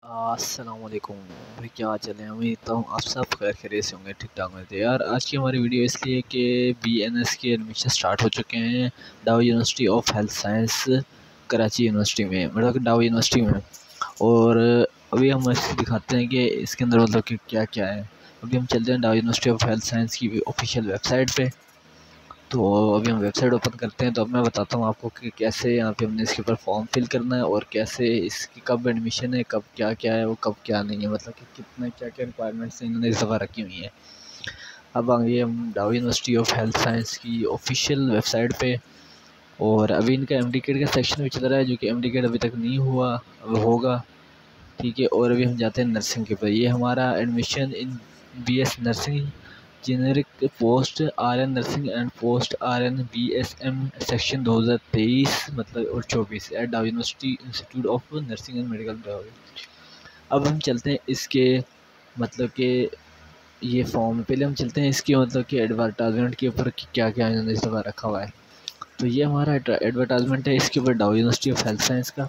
अस्सलाम वालेकुम भाई, क्या चल है। उम्मीद करता हूँ आप सब खैर खैरियत से होंगे, ठीक ठाक होंगे। तो यार आज की हमारी वीडियो इसलिए कि BNS के एडमिशन स्टार्ट हो चुके हैं Dow University of Health Science Karachi University में, मतलब कि डाउ यूनिवर्सिटी में। और अभी हम इसको दिखाते हैं कि इसके अंदर मतलब कि क्या क्या है। अभी हम चलते हैं Dow University of Health Science की ऑफिशियल वेबसाइट पर। तो अभी हम वेबसाइट ओपन करते हैं, तो अब मैं बताता हूँ आपको कि कैसे यहाँ पे हमने इसके ऊपर फॉर्म फिल करना है और कैसे इसकी कब एडमिशन है, कब क्या क्या है, वो कब क्या नहीं है, मतलब कि कितना क्या क्या रिक्वायरमेंट्स इन्होंने इस दफ़ा रखी हुई हैं। अब आएंगे हम Dow University of Health Science की ऑफिशियल वेबसाइट पे। और अभी इनका MD-KED का सेक्शन भी चल रहा है, जो कि MD-KED अभी तक नहीं हुआ, अब होगा। ठीक है, और अभी हम जाते हैं नर्सिंग के ऊपर। ये हमारा admission in BS nursing generic post RN nursing and post RN BSM section 2023 मतलब और 24 at Dow University Institute of Nursing and Medical Technology. अब हम चलते हैं इसके मतलब कि ये फॉर्म, पहले हम चलते हैं इसके मतलब कि एडवर्टाइजमेंट के ऊपर कि क्या क्या इन्होंने इस दफ़ा रखा हुआ है। तो ये हमारा एडवर्टाइजमेंट है इसके ऊपर डाउ यूनिवर्सिटी ऑफ हेल्थ साइंस का।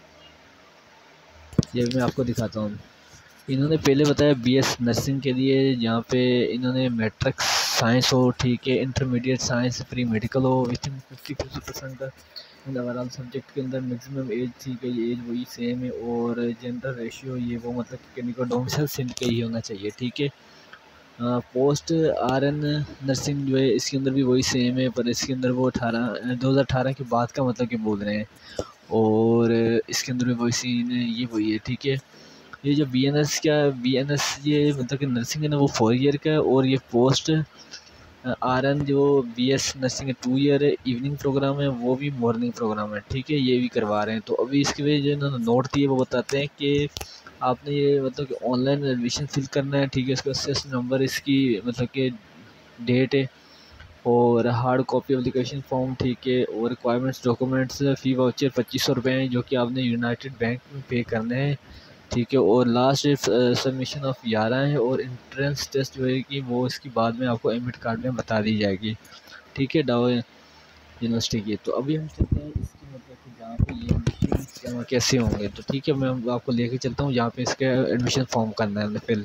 ये मैं आपको दिखाता हूँ। इन्होंने पहले बताया BS नर्सिंग के लिए, जहाँ पे इन्होंने मैट्रिक साइंस हो, ठीक है, इंटरमीडिएट साइंस प्री मेडिकल हो विथ इन 50% का ओवरऑल सब्जेक्ट के अंदर मैक्सिमम एज थी कि ये एज वही सेम है, और जेंडर रेशियो ये वो मतलब कि किन्हीं को डोमिसाइल सिंध का ही होना चाहिए। ठीक है, पोस्ट RN नर्सिंग जो है इसके अंदर भी वही सेम है, पर इसके अंदर वो 2018 के बाद का मतलब कि बोल रहे हैं, और इसके अंदर भी वही सीन है, ये वही है। ठीक है, ये जो BNS ये मतलब कि नर्सिंग है ना, वो 4 ईयर का है, और ये पोस्ट RN जो BS नर्सिंग है 2 ईयर है। इवनिंग प्रोग्राम है, वो भी मॉर्निंग प्रोग्राम है। ठीक है, ये भी करवा रहे हैं। तो अभी इसके वजह जो इन्होंने नोट दिए वो बताते हैं कि आपने ये मतलब कि ऑनलाइन एडमिशन फिल करना है। ठीक है, इसका SS नंबर, इसकी मतलब कि डेट है, और हार्ड कॉपी एप्लीकेशन फॉर्म। ठीक है, और रिक्वायरमेंट्स डॉक्यूमेंट्स, फ़ी वाउचर 2500 रुपये हैं, जो कि आपने यूनाइटेड बैंक में पे करने हैं। ठीक है, और लास्ट सबमिशन ऑफ 11 है, और इंट्रेंस टेस्ट जो है कि वो इसकी बाद में आपको एडमिट कार्ड में बता दी जाएगी। ठीक है, डाउ यूनिवर्सिटी की। तो अभी हम चलते हैं इसकी मतलब कि जहाँ पे ये एडमिशन कैसे होंगे। तो ठीक है, मैं आपको लेके चलता हूँ जहाँ पे इसके एडमिशन फॉर्म करना है फिल।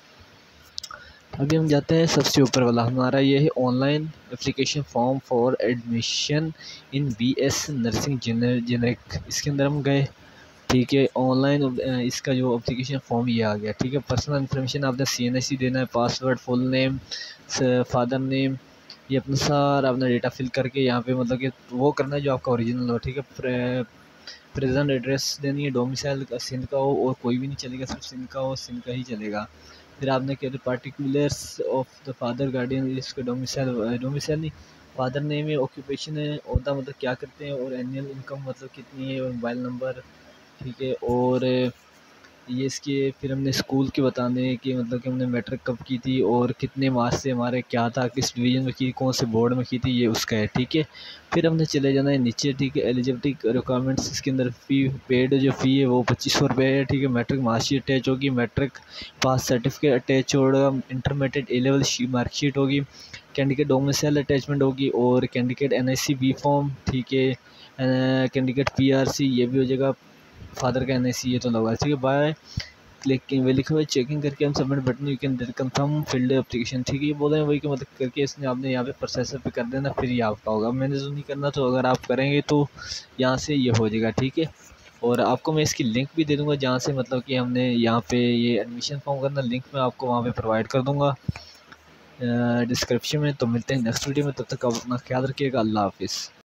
अभी हम जाते हैं सबसे ऊपर वाला, हमारा ये है online application form for admission in BS nursing generic. इसके अंदर हम गए। ठीक है, ऑनलाइन इसका जो एप्लीकेशन फॉर्म ये आ गया। ठीक है, पर्सनल इन्फॉर्मेशन आपने CNSC देना है, password, full name, father name, ये अपना सारा अपना डेटा फिल करके यहाँ पे मतलब कि वो करना है जो आपका ओरिजिनल हो। ठीक है, प्रेजेंट एड्रेस देनी है, डोमिसाइल का सिंध का हो, और कोई भी नहीं चलेगा, सिर्फ सिंध का हो, सिंध का ही चलेगा। फिर आपने क्या particulars of the father guardian, इसका डोमिसाइल नहीं, फादर नेम है, ऑक्यूपेशन है, ओहदा मतलब क्या करते हैं, और एनुअल इनकम मतलब कितनी है, और मोबाइल नंबर। ठीक है, और ये इसके फिर हमने स्कूल के बताने हैं कि मतलब कि हमने मैट्रिक कब की थी, और कितने मार्क्स से हमारे क्या था, किस डिवीज़न में की, कौन से बोर्ड में की थी, ये उसका है। ठीक है, फिर हमने चले जाना है नीचे। ठीक है, एलिजिबिलिटी रिक्वायरमेंट्स, इसके अंदर फ़ी पेड जो फ़ी है वो 2500 रुपये है। ठीक है, मैट्रिक मार्कशीट अटैच होगी, मैट्रिक पास सर्टिफिकेट अटैच होगा, इंटरमीडिएट A-level मार्कशीट होगी, कैंडिडेट डोमिसाइल अटैचमेंट होगी, और कैंडिडेट NIC B फॉर्म। ठीक है, कैंडिडेट PRC ये भी हो जाएगा, फादर का NIC ये तो लगा। ठीक है, बाय क्लिकिंग वे लिखा हुआ है चेकिंग करके हम submit button you can confirm filled application. ठीक है, ये बोल रहे हैं वही कि मतलब करके इसने आपने यहाँ पे प्रोसेसर पे कर देना, फिर ये आपका होगा। मैंने तो नहीं करना, तो अगर आप करेंगे तो यहाँ से ये हो जाएगा। ठीक है, और आपको मैं इसकी लिंक भी दे दूँगा जहाँ से मतलब कि हमने यहाँ पे ये एडमिशन फॉर्म करना, लिंक मैं आपको वहाँ पे प्रोवाइड कर दूँगा डिस्क्रिप्शन में। तो मिलते हैं नेक्स्ट वीडियो में, तब तक आप अपना ख्याल रखिएगा। अल्लाह हाफिज़।